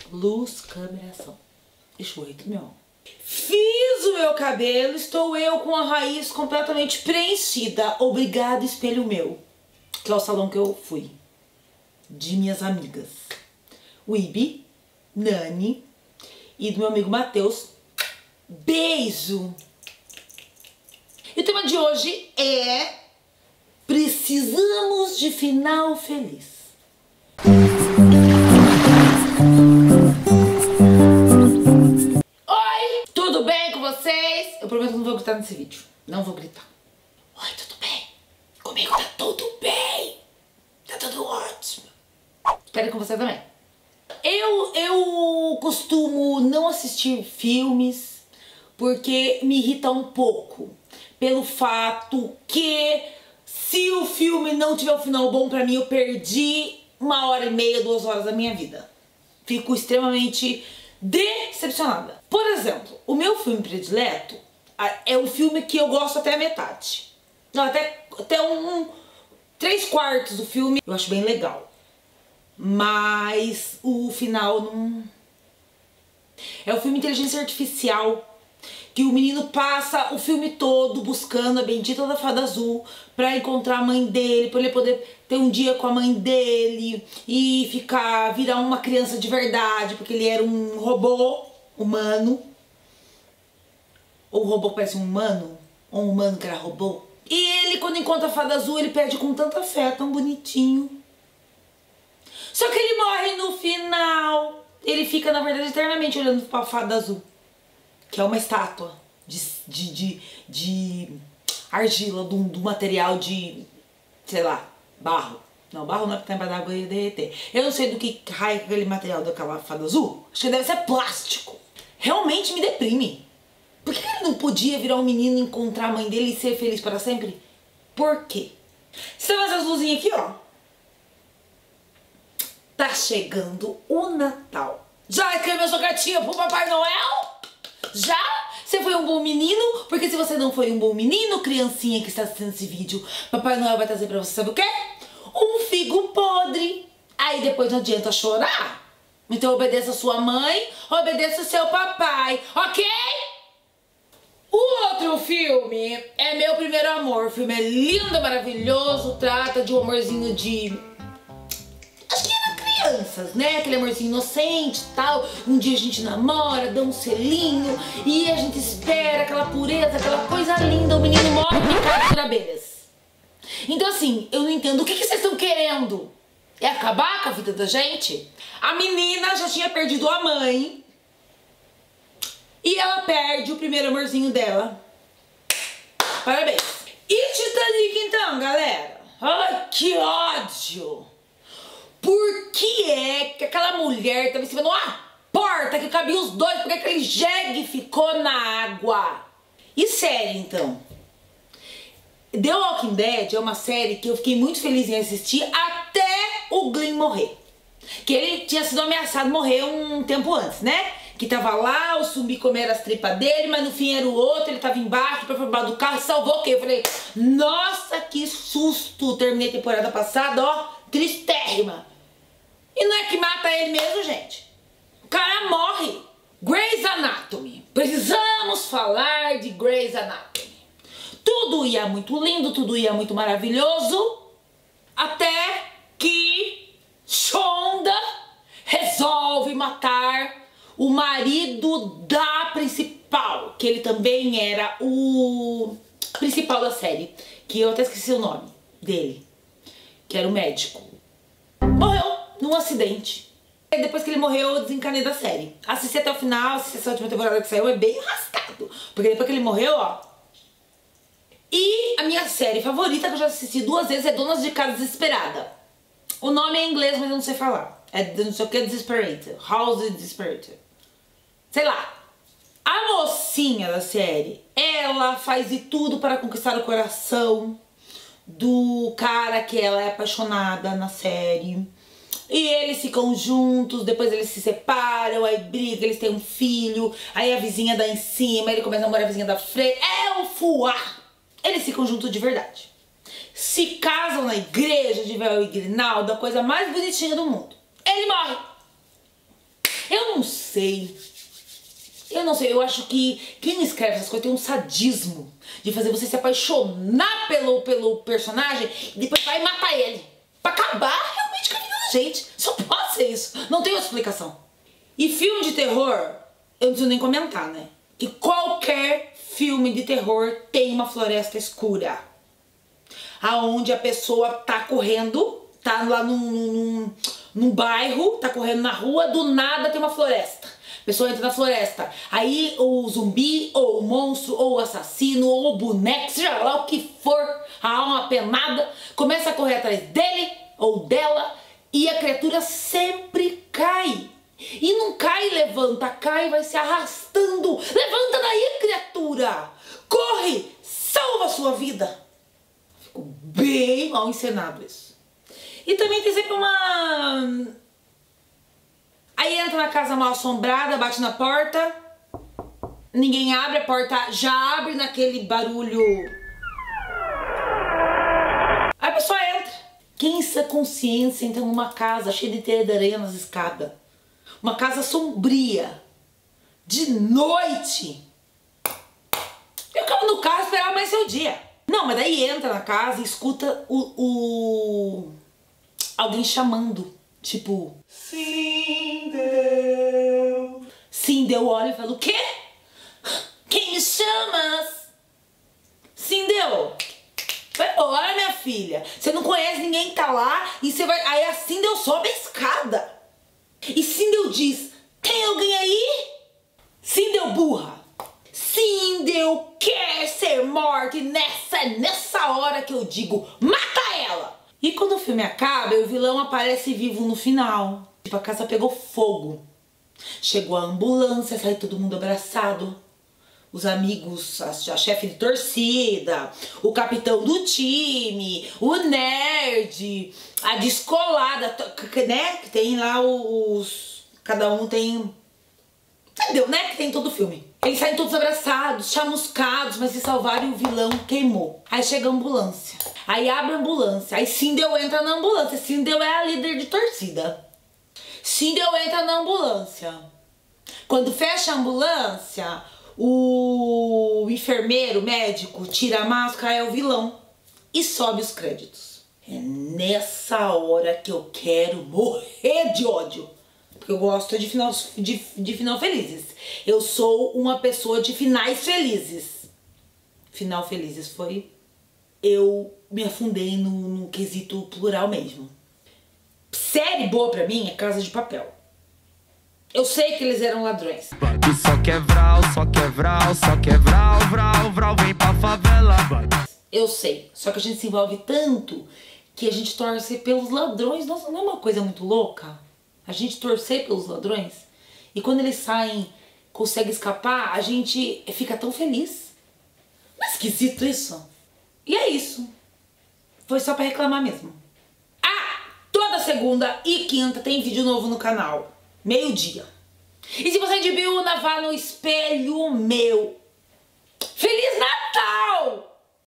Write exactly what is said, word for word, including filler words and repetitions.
Luz, câmera, ação. Deixa eu ver aqui, meu. Fiz o meu cabelo, estou eu com a raiz completamente preenchida. Obrigado, espelho meu. Que é o salão que eu fui. De minhas amigas. Wibi, Nani e do meu amigo Matheus. Beijo! E o tema de hoje é... precisamos de final feliz. Oi! Tudo bem com vocês? Eu prometo que não vou gritar nesse vídeo. Não vou gritar. Oi, tudo bem? Comigo tá tudo bem. Tá tudo ótimo. Espero com você também. Eu, eu costumo não assistir filmes porque me irrita um pouco. Pelo fato que se o filme não tiver um final bom pra mim, eu perdi uma hora e meia, duas horas da minha vida. Fico extremamente decepcionada. Por exemplo, o meu filme predileto é o filme que eu gosto até a metade. Não, até, até um, um três quartos do filme eu acho bem legal. Mas o final não... É o filme Inteligência Artificial, que o menino passa o filme todo buscando a bendita da fada azul pra encontrar a mãe dele, pra ele poder ter um dia com a mãe dele e ficar, virar uma criança de verdade, porque ele era um robô humano. Ou um robô que parece um humano, ou um humano que era robô. E ele, quando encontra a fada azul, ele pede com tanta fé, tão bonitinho. Só que ele morre no final. Ele fica, na verdade, eternamente olhando pra fada azul, que é uma estátua de, de, de, de argila, do, do material de, sei lá, barro. Não, barro não é porque tá embaixo d'água e ia derreter. Eu não sei do que raio aquele material daquela fada azul. Acho que deve ser plástico. Realmente me deprime. Por que ele não podia virar um menino, encontrar a mãe dele e ser feliz para sempre? Por quê? São essas luzinhas aqui, ó. Tá chegando o Natal. Já escreveu sua cartinha pro Papai Noel? Já? Você foi um bom menino? Porque se você não foi um bom menino, criancinha que está assistindo esse vídeo, Papai Noel vai trazer pra você, sabe o quê? Um figo podre. Aí depois não adianta chorar. Então obedeça a sua mãe, obedeça o seu papai, ok? O outro filme é Meu Primeiro Amor. O filme é lindo, maravilhoso, trata de um amorzinho de... acho que era crianças, né? Aquele amorzinho inocente e tal. Um dia a gente namora, dá um selinho e a gente espera aquela pureza, aquela coisa linda. O menino morre picado por abelhas. Então assim, eu não entendo. O que, que vocês estão querendo? É acabar com a vida da gente? A menina já tinha perdido a mãe e ela perde o primeiro amorzinho dela. Parabéns. E Titanic então, galera? Ai, que ódio! Por que é que aquela mulher tava em cima de uma porta que cabia os dois? Porque aquele jegue ficou na água? E série, então? The Walking Dead é uma série que eu fiquei muito feliz em assistir até o Glenn morrer. Que ele tinha sido ameaçado morrer um tempo antes, né? Que tava lá, o zumbi comeram as tripas dele, mas no fim era o outro, ele tava embaixo, pra fora do carro e salvou quem? Eu falei, nossa, que susto! Terminei a temporada passada, ó, tristérrima. E não é que mata ele mesmo, gente. O cara morre. Grey's Anatomy. Precisamos falar de Grey's Anatomy. Tudo ia muito lindo, tudo ia muito maravilhoso, até que Shonda resolve matar o marido da principal, que ele também era o principal da série, que eu até esqueci o nome dele, que era o médico. Morreu num acidente. E depois que ele morreu, eu desencanei da série. Assisti até o final, assisti essa última temporada que saiu, é bem arrastado. Porque depois que ele morreu, ó. E a minha série favorita, que eu já assisti duas vezes, é Donas de Casa Desesperada. O nome é em inglês, mas eu não sei falar. É não sei o que, Desperate. House Desperate. Sei lá. A mocinha da série, ela faz de tudo para conquistar o coração do cara que ela é apaixonada na série. E eles ficam juntos, depois eles se separam, aí brigam, eles têm um filho, aí a vizinha dá em cima, ele começa a namorar a vizinha da frente. É o fuá! Eles ficam juntos de verdade. Se casam na igreja de véu e grinalda, a coisa mais bonitinha do mundo. Ele morre. Eu não sei. Eu não sei, eu acho que quem escreve essas coisas tem um sadismo de fazer você se apaixonar pelo, pelo personagem e depois vai matar ele. Pra acabar realmente com a vida da gente. Só pode ser isso. Não tem outra explicação. E filme de terror, eu não preciso nem comentar, né? Que qualquer filme de terror tem uma floresta escura. Aonde a pessoa tá correndo, tá lá num, num, num bairro, tá correndo na rua, do nada tem uma floresta. A pessoa entra na floresta, aí o zumbi, ou o monstro, ou o assassino, ou o boneco, seja lá o que for, a alma penada, começa a correr atrás dele ou dela e a criatura sempre cai. E não cai e levanta, cai e vai se arrastando. Levanta daí, criatura! Corre! Salva a sua vida! Ficou bem mal encenado isso. E também tem sempre uma... Aí entra na casa mal assombrada, bate na porta, ninguém abre, a porta já abre naquele barulho. Aí a pessoa entra. Quem em sua consciência entra numa casa cheia de teia de areia nas escadas? Uma casa sombria, de noite. Eu ficava no carro e esperava amanhecer o dia. Não, mas daí entra na casa e escuta o... o... alguém chamando. Tipo... Sindel. Sindel olha e fala, o quê? Quem me chamas? Sindel. Vai embora, minha filha. Você não conhece ninguém que tá lá e você vai... Aí a Sindel sobe a escada. E Sindel diz, tem alguém aí? Sindel burra. Sindel quer ser morta e nessa, nessa hora que eu digo, mata ela. E quando o filme acaba, o vilão aparece vivo no final. Tipo, a casa pegou fogo. Chegou a ambulância, saiu todo mundo abraçado. Os amigos, a, a chefe de torcida, o capitão do time, o nerd, a descolada, né? Que tem lá os... Cada um tem... Entendeu, né? Que tem todo o filme. Eles saem todos abraçados, chamuscados, mas se salvaram e o vilão queimou. Aí chega a ambulância. Aí abre a ambulância. Aí Sindel entra na ambulância. Sindel é a líder de torcida. Sindel entra na ambulância. Quando fecha a ambulância... O enfermeiro, médico, tira a máscara, é o vilão. E sobe os créditos. É nessa hora que eu quero morrer de ódio. Porque eu gosto de final, de, de final felizes. Eu sou uma pessoa de finais felizes. Final felizes foi... Eu me afundei no, no quesito plural mesmo. Série boa pra mim é Casa de Papel. Eu sei que eles eram ladrões. Só quer vral, só quer vral, só quer vral, vral, vral, vem pra favela. Eu sei, só que a gente se envolve tanto que a gente torce pelos ladrões. Nossa, não é uma coisa muito louca? A gente torcer pelos ladrões. E quando eles saem, conseguem escapar, a gente fica tão feliz. Não é esquisito isso? E é isso. Foi só pra reclamar mesmo. Ah, toda segunda e quinta tem vídeo novo no canal. Meio-dia. E se você é de Biúna, vá no espelho meu. Feliz Natal!